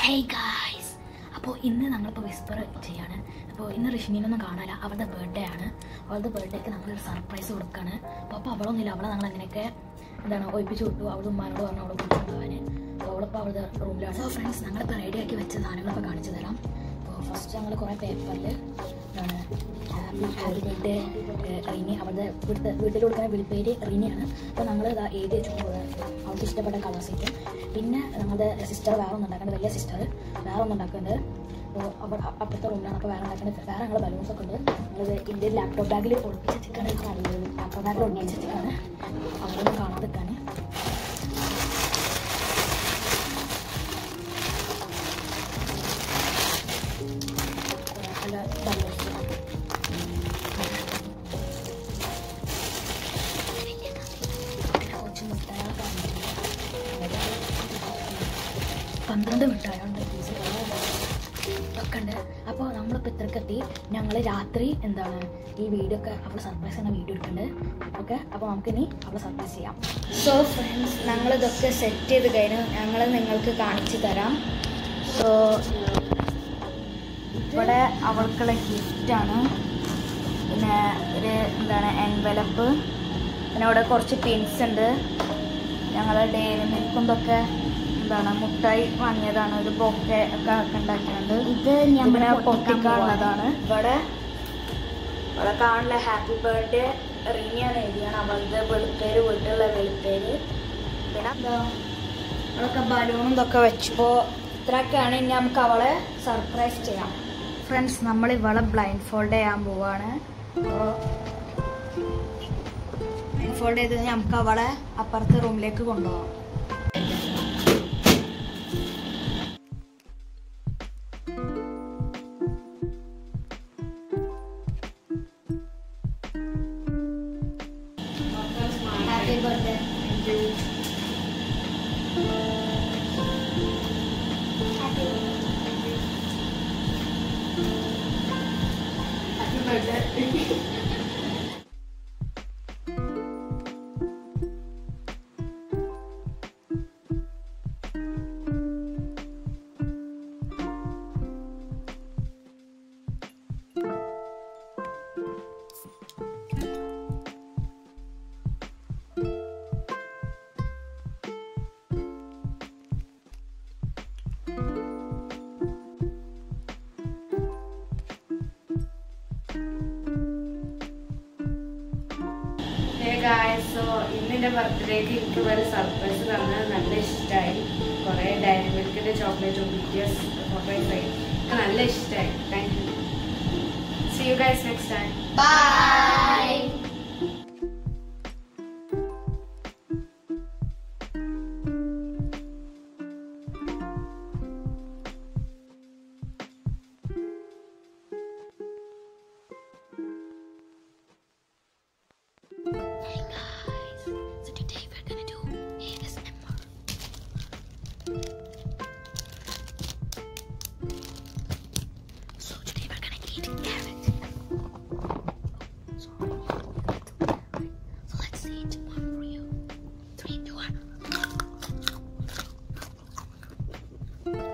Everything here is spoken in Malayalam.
Hey guys! അപ്പോൾ ഇന്ന് നമ്മളിപ്പോൾ വിസ്പർ ചെയ്യാണ്. അപ്പോൾ ഇന്ന് ഋഷിനീനൊന്നും കാണാനില്ല. അവളുടെ ബർത്ത്ഡേ ആണ്. അവളുടെ ബർത്ത്ഡേക്ക് നമ്മളൊരു സർപ്രൈസ് കൊടുക്കുകയാണ്. അപ്പോൾ അവളൊന്നുമില്ല. അവളെ ഞങ്ങൾ അങ്ങനെയൊക്കെ ഒഴിപ്പിച്ച് വിട്ടു. അവളുടെ ഉമ്മാനോട് പറഞ്ഞു അവളെ കൊണ്ടുപോകാൻ. അപ്പോൾ അവളിപ്പോൾ അവളുടെ റൂമിലാണ്. സോ ഫ്രണ്ട്സ്, ഞങ്ങളിപ്പോൾ റെഡിയാക്കി വെച്ച സാധനങ്ങളൊക്കെ കാണിച്ചു തരാം. അപ്പോൾ ഫസ്റ്റ് ഞങ്ങൾ കുറേ പേപ്പറിൽ ഹാപ്പി ബർത്ത്ഡേ റിനി, അവളുടെ വീട്ടിൽ കൊടുക്കുന്ന വിളിപ്പേര് റിനിയാണ്. അപ്പോൾ ഞങ്ങൾ ഇതാ എഴുതി വെച്ചിട്ടുണ്ട് അവൾക്ക് ഇഷ്ടപ്പെട്ട കളേഴ്സിക്കും. പിന്നെ ഞങ്ങളുടെ സിസ്റ്റർ വേറെ ഒന്നും ഉണ്ടാക്കുന്നുണ്ട്, വലിയ സിസ്റ്റർ വേറെ ഒന്നും ഉണ്ടാക്കുന്നുണ്ട്. അപ്പോൾ അവൾ അപ്പുറത്തെ റൂമിലാണ്. അപ്പോൾ വേറെ ഉണ്ടാക്കുന്നത് വേറെ ഞങ്ങൾ ബലൂൺസൊക്കെ ഉണ്ട്. ഞങ്ങളിത് ഇന്ത്യൻ ലാപ്ടോപ്പ് ബാഗിൽ ഒളിപ്പിച്ച് വെച്ചിട്ടാണ്. ലാപ്ടോപ്പ് ബാഗിൽ ഒളിപ്പിച്ച് വെച്ചിട്ടാണ് അവരൊന്നും കാണാതിരിക്കാൻ. നല്ല ബലൂൺസ് കുറച്ച് മിഠായികളൊക്കെ 12 മിഠായികളുണ്ട്, ഇതൊക്കെ ഉണ്ട്. അപ്പോൾ നമ്മളിപ്പോൾ ഇത്രക്കെത്തി. ഞങ്ങൾ രാത്രി ഈ വീഡിയോ ഒക്കെ അവൾ സർപ്രൈസ് എന്ന വീഡിയോ എടുക്കുന്നുണ്ട്. ഓക്കെ, അപ്പോൾ നമുക്കിനി അവളെ സർപ്രൈസ് ചെയ്യാം. സോ ഫ്രണ്ട്സ്, ഞങ്ങളിതൊക്കെ സെറ്റ് ചെയ്ത് കഴിഞ്ഞു. ഞങ്ങൾ നിങ്ങൾക്ക് കാണിച്ചു തരാം. സോ ഇവിടെ അവൾക്കുള്ള ഗിഫ്റ്റാണ്. പിന്നെ ഒരു എൻവലപ്പ്, പിന്നെ ഇവിടെ കുറച്ച് പിൻസ് ഉണ്ട്. ഞങ്ങൾ ഡെയിലി മിൽക്കും ഇതൊക്കെ മുട്ടായി വാങ്ങിയതാണ്. ഒരു ബൊക്കെ ഒക്കെ ഉണ്ടാക്കിയിട്ടുണ്ട്. ഇത് ഇങ്ങനെ പൊട്ടിക്കാനുള്ളതാണ്. ഇവിടെ കാണുന്ന ഹാപ്പി ബർത്ത്ഡേ റിനിയാണ് എഴുതിയാണ് അവളുടെ വെളുപ്പേര്, വീട്ടിലുള്ള വെളുപ്പേര്. പിന്നെ അവളൊക്കെ ബലൂണും ഇതൊക്കെ വെച്ചപ്പോൾ ഇത്രയൊക്കെയാണ്. ഇനി നമുക്ക് അവളെ സർപ്രൈസ് ചെയ്യാം. ഫ്രണ്ട്സ്, നമ്മൾ ഇവളെ ബ്ലൈൻഡ് ഫോൾഡ് ചെയ്യാൻ പോവാണ്. അപ്പോൾ ബ്ലൈൻഡ് ഫോൾഡ് ചെയ്ത് നമുക്ക് അവളെ അപ്പുറത്തെ റൂമിലേക്ക് കൊണ്ടുപോകാം. Happy birthday. Thank you. Happy birthday. So ഇന്നെൻ്റെ ബർത്ത്ഡേക്ക് എനിക്ക് ഒരു സർപ്രൈസ് തന്നത് നല്ല ഇഷ്ടമായി. കുറേ ഡയറി മിൽക്കിൻ്റെ ചോക്ലേറ്റും BTS സർപ്രൈസായി. എനിക്ക് നല്ല ഇഷ്ടമായി. Thank you. See you guys next time. Bye. Hey guys, so today we're gonna do ASMR. So today we're gonna eat carrot. So let's eat one for you. 3, 2, 1.